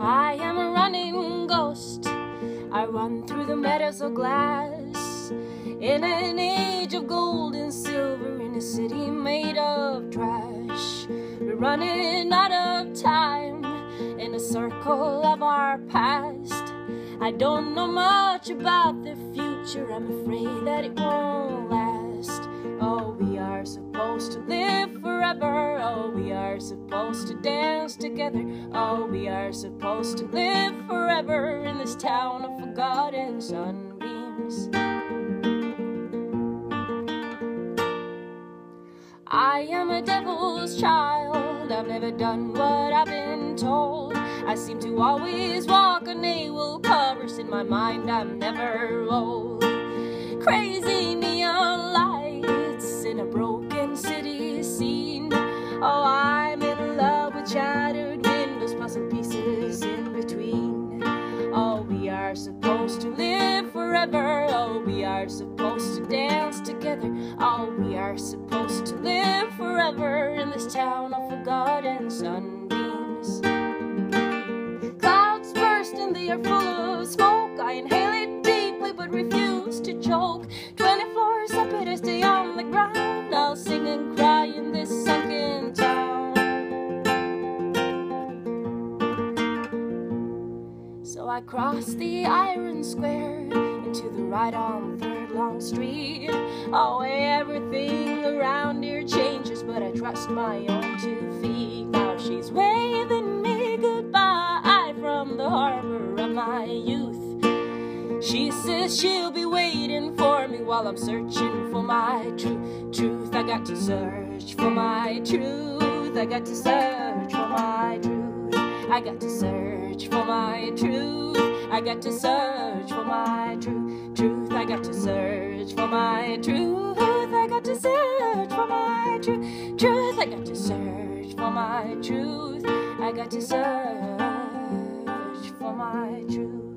I am a running ghost. I run through the meadows of glass, in an age of gold and silver, in a city made of trash. We're running out of time in a circle of our past. I don't know much about the future, I'm afraid that it won't last. Oh, we are supposed to live forever. Oh, we are supposed to dance together. Oh, we are supposed to live forever in this town of forgotten sunbeams. I am a devil's child. I've never done what I've been told. I seem to always walk on naval covers. In my mind I'm never old. Crazy neon lights in a broken city scene. Oh, I'm in love with shattered windows, puzzle pieces in between. Oh, we are supposed to live forever. Oh, we are supposed to dance together. Oh, we are supposed to live forever in this town of forgotten sunbeams. Clouds burst in the air full of smoke. I inhale it deeply but refuse to choke. 20 floors up, better stay on the ground. I'll sing and cry in this sunken town. So I cross the iron square into the right on 3rd Long Street. Oh, everything around here changes, but I trust my own 2 feet. Now she's waving me goodbye from the harbor of my youth. She says she'll be waiting for me while I'm searching for my truth. I got to search for my truth. I got to search for my truth. I got to search for my truth. I got to search for my truth. I got to search for my truth. I got to search for my truth. I got to search for my truth. I got to search for my truth.